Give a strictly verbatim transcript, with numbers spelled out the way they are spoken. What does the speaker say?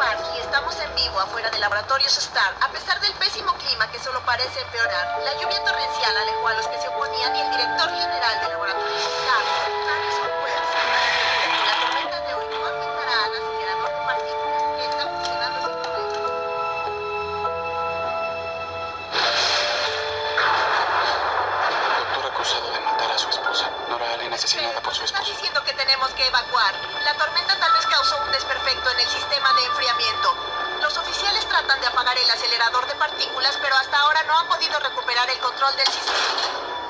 Park y estamos en vivo afuera del Laboratorios Star. A pesar del pésimo clima que solo parece empeorar, la lluvia torrencial alejó a los que se oponían y el director general del Laboratorios Star, Harrison Wells, asegura que la tormenta de hoy no afectará al acelerador de partículas, que está funcionando sin problemas. Doctor acusado de matar a su esposa. Nora Allen asesinada por su Está esposo. diciendo que tenemos que evacuar. La tormenta tal vez causó un desperfecto en el sistema de enfriamiento. Los oficiales tratan de apagar el acelerador de partículas, pero hasta ahora no han podido recuperar el control del sistema.